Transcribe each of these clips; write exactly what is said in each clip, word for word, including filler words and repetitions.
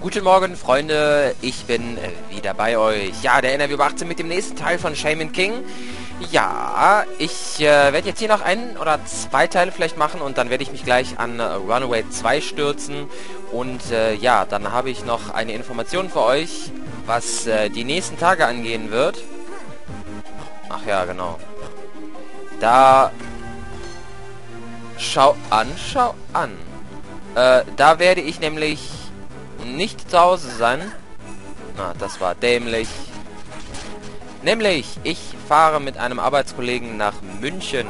Guten Morgen, Freunde, ich bin äh, wieder bei euch. Ja, der N R W achtzehn mit dem nächsten Teil von Shaman King. Ja, ich äh, werde jetzt hier noch ein oder zwei Teile vielleicht machen und dann werde ich mich gleich an äh, Runaway zwei stürzen. Und äh, ja, dann habe ich noch eine Information für euch, was äh, die nächsten Tage angehen wird. Ach ja, genau. Da... Schau an, schau an. Äh, da werde ich nämlich nicht zu Hause sein. Na, das war dämlich. Nämlich, ich fahre mit einem Arbeitskollegen nach München.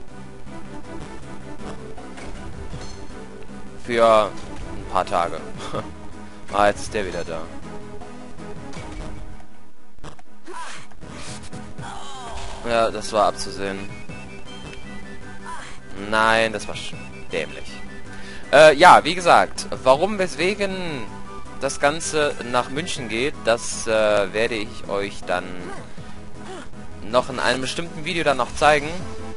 Für ein paar Tage. Ah, jetzt ist der wieder da. Ja, das war abzusehen. Nein, das war dämlich. Äh, ja, wie gesagt, warum, weswegen das Ganze nach München geht, das äh, werde ich euch dann noch in einem bestimmten Video dann noch zeigen.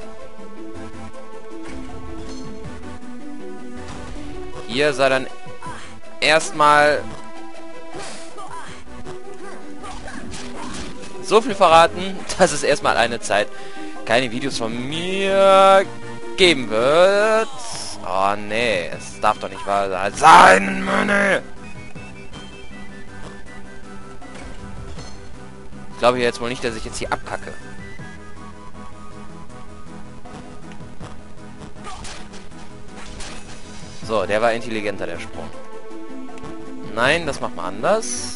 Hier sei dann erstmal so viel verraten, dass es erstmal eine Zeit keine Videos von mir geben wird. Oh nee, es darf doch nicht wahr sein, Mann. Ich glaube jetzt wohl nicht, dass ich jetzt hier abkacke. So, der war intelligenter, der Sprung. Nein, das macht man anders.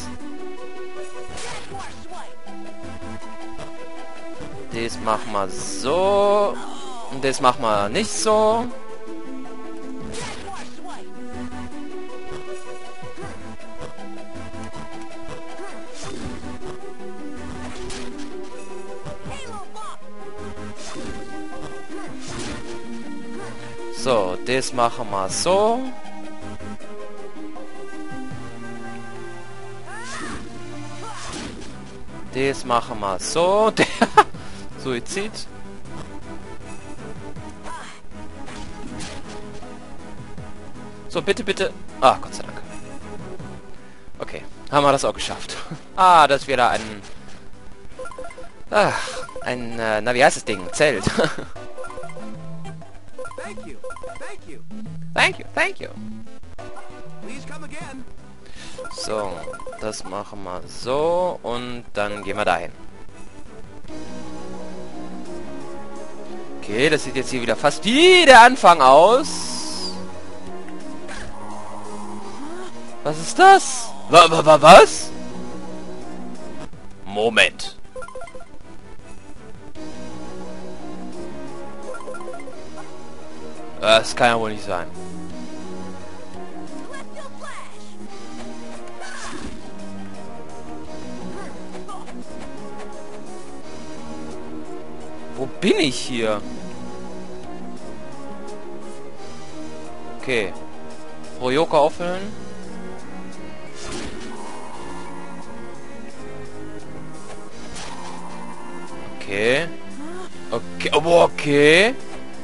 Das machen wir so. Und das machen wir nicht so. So, das machen wir so. Das machen wir so. Der Suizid. So, bitte, bitte. Ah, Gott sei Dank. Okay, haben wir das auch geschafft. Ah, das ist wieder ein... Ach, ein, äh, na, wie heißt das Ding? Zelt. Thank you. Thank you. Thank you, thank you. Please come again. So, das machen wir so und dann gehen wir dahin. Okay, das sieht jetzt hier wieder fast wie der Anfang aus. Was ist das? Wa wa wa was? Moment. Das kann ja wohl nicht sein. Wo bin ich hier? Okay. Froyoka auffüllen. Okay. Okay. Oh, okay.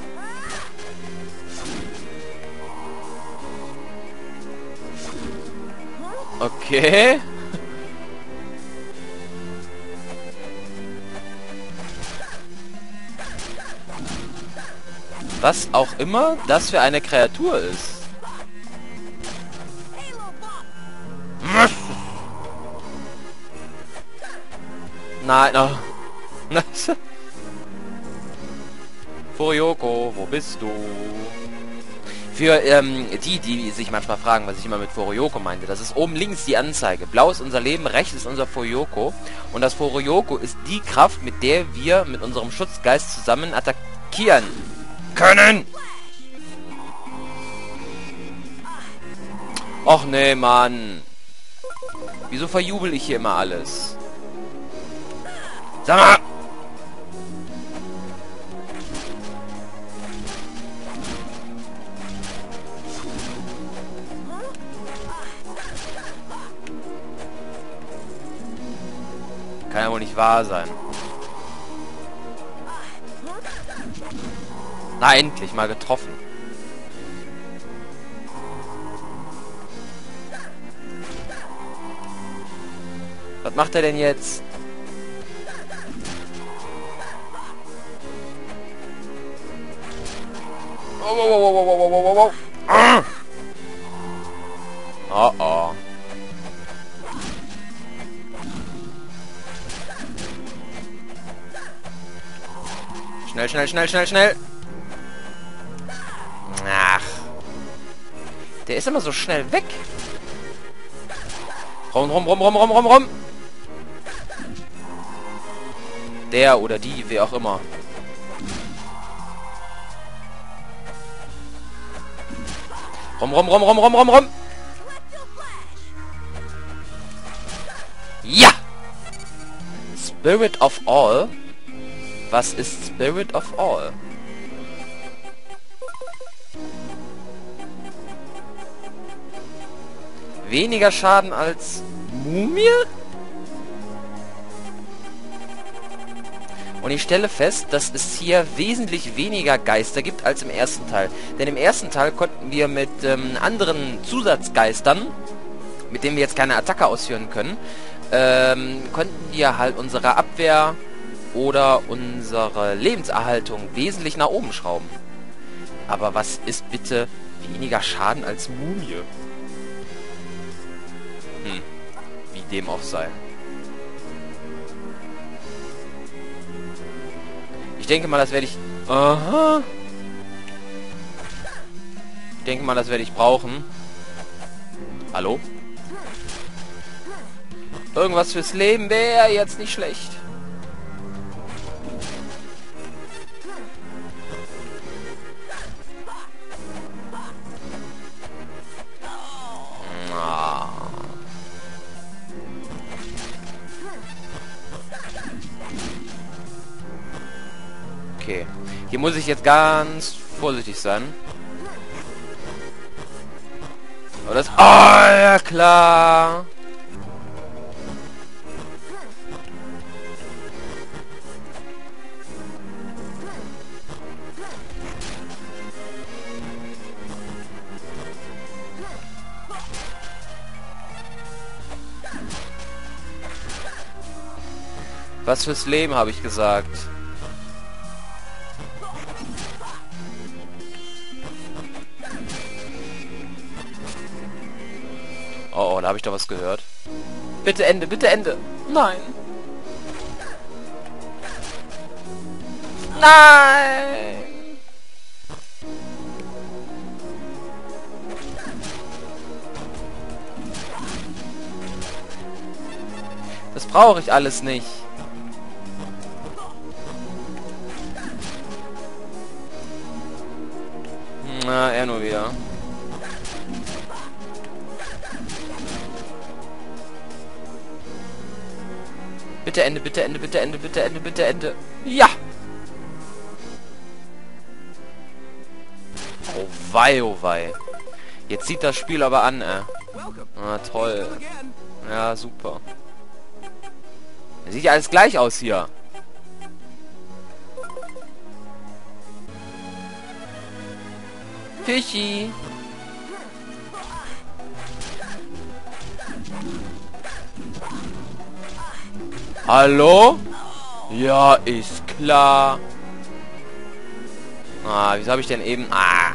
Okay. Was auch immer das für eine Kreatur ist. Nein, oh. Furiyoko, wo bist du? Für ähm, die, die sich manchmal fragen, was ich immer mit Furiyoko meinte, das ist oben links die Anzeige. Blau ist unser Leben, rechts ist unser Furiyoko. Und das Furiyoko ist die Kraft, mit der wir mit unserem Schutzgeist zusammen attackieren können. Och nee, Mann. Wieso verjubel ich hier immer alles? Sag mal! Kann ja wohl nicht wahr sein. Na, endlich mal getroffen. Was macht er denn jetzt? Oh, oh, oh, oh, oh, oh, oh, oh. Ah! Oh, oh. Schnell, schnell, schnell, schnell, schnell. Ach. Der ist immer so schnell weg. Rum, rum, rum, rum, rum, rum, rum. Der oder die, wer auch immer. Rum, rum, rum, rum, rum, rum, rum. Ja! Spirit of All. Was ist Spirit of All? Weniger Schaden als Mumie? Und ich stelle fest, dass es hier wesentlich weniger Geister gibt als im ersten Teil. Denn im ersten Teil konnten wir mit ähm, anderen Zusatzgeistern, mit denen wir jetzt keine Attacke ausführen können, ähm, konnten wir halt unsere Abwehr oder unsere Lebenserhaltung wesentlich nach oben schrauben. Aber was ist bitte weniger Schaden als Mumie? Hm, wie dem auch sei. Ich denke mal, das werde ich... Aha. Ich denke mal, das werde ich brauchen. Hallo? Irgendwas fürs Leben wäre jetzt nicht schlecht. Okay. Hier muss ich jetzt ganz vorsichtig sein. Aber das... Oh, ja klar. Was fürs Leben, habe ich gesagt. Oh, oh, da habe ich doch was gehört. Bitte Ende, bitte Ende. Nein. Nein. Das brauche ich alles nicht. Na, er nur wieder. Bitte Ende, bitte Ende, bitte Ende, bitte Ende, bitte Ende. Ja! Oh wei, oh wei. Jetzt sieht das Spiel aber an, äh. Ah, toll. Ja, super. Sieht ja alles gleich aus hier. Fischi. Hallo? Ja, ist klar. Ah, wieso habe ich denn eben... Ah.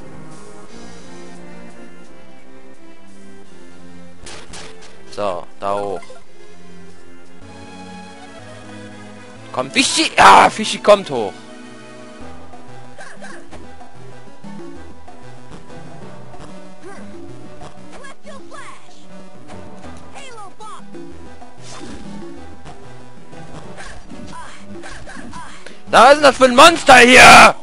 So, da hoch. Komm, Fischi! Ah, Fischi kommt hoch. Was ist denn das für ein Monster hier?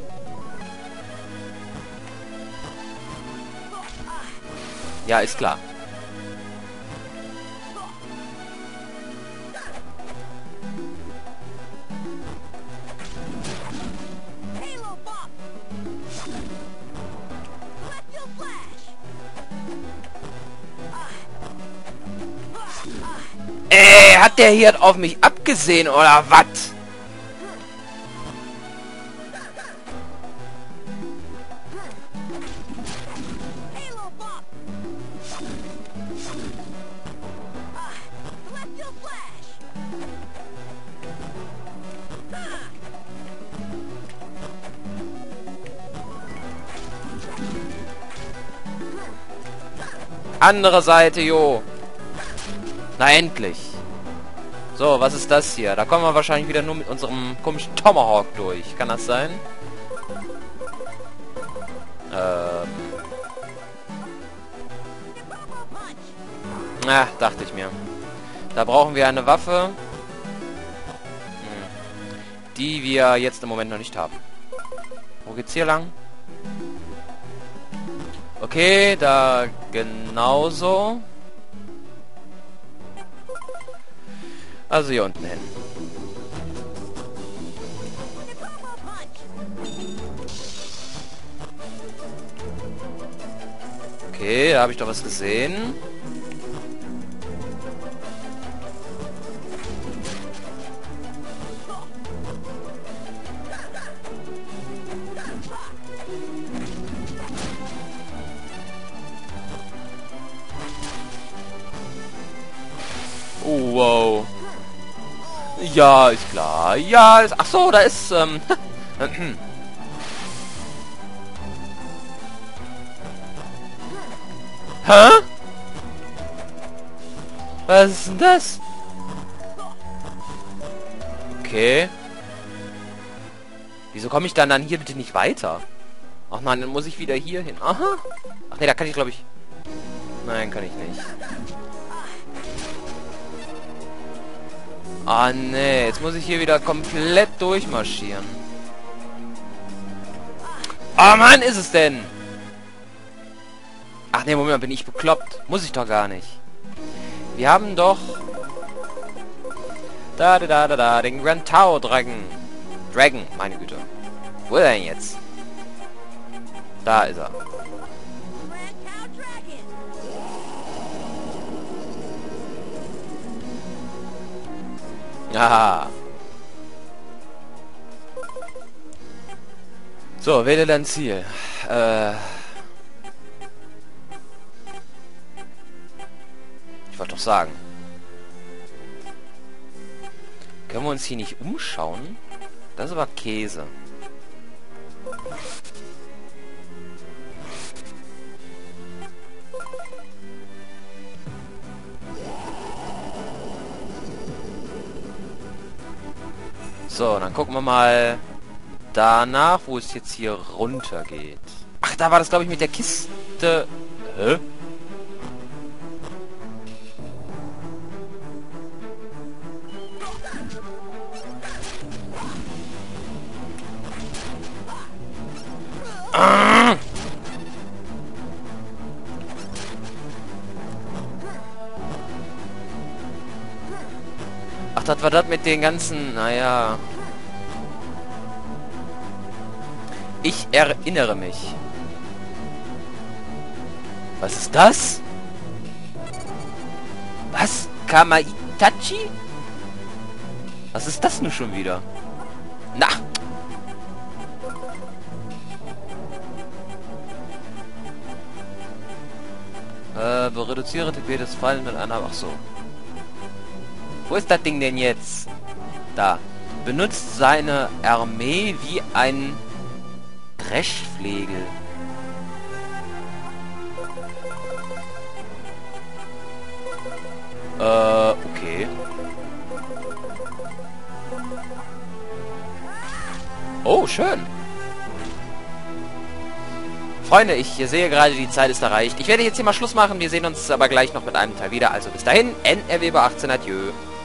Ja, ist klar. Ey, hat der hier auf mich abgesehen oder was? andere Seite, jo. Na, endlich. So, was ist das hier? Da kommen wir wahrscheinlich wieder nur mit unserem komischen Tomahawk durch. Kann das sein? Ähm. Na, dachte ich mir. Da brauchen wir eine Waffe, hm, die wir jetzt im Moment noch nicht haben. Wo geht's hier lang? Okay, da genauso. Also hier unten hin. Okay, da habe ich doch was gesehen. Oh, wow. Ja, ist klar. Ja, ist... Ach so, da ist... Ähm, Hä? Was ist denn das? Okay. Wieso komme ich dann dann hier bitte nicht weiter? Ach nein, dann muss ich wieder hier hin. Aha. Ach nee, da kann ich glaube ich... Nein, kann ich nicht. Ah nee, jetzt muss ich hier wieder komplett durchmarschieren. Ah oh, Mann, ist es denn? Ach nee, Moment, bin ich bekloppt. Muss ich doch gar nicht. Wir haben doch... Da, da, da, da, da, den Grand Tao Dragon. Dragon, meine Güte. Wo ist er denn jetzt? Da ist er. Aha. So, wähle dein Ziel. Äh... Ich wollte doch sagen. Können wir uns hier nicht umschauen? Das ist aber Käse. So, dann gucken wir mal danach, wo es jetzt hier runter geht. Ach, da war das, glaube ich, mit der Kiste... Hä? Ach, das war das mit den ganzen... Naja... Ich erinnere mich. Was ist das? Was? Kamaitachi? Was ist das nun schon wieder? Na! Äh, reduziere T P des Fallen mit einer... Ach so. Wo ist das Ding denn jetzt? Da. Benutzt seine Armee wie ein Dreschflegel. Äh, okay. Oh, schön. Freunde, ich sehe gerade, die Zeit ist erreicht. Ich werde jetzt hier mal Schluss machen. Wir sehen uns aber gleich noch mit einem Teil wieder. Also bis dahin, N R W achtzehn, adieu.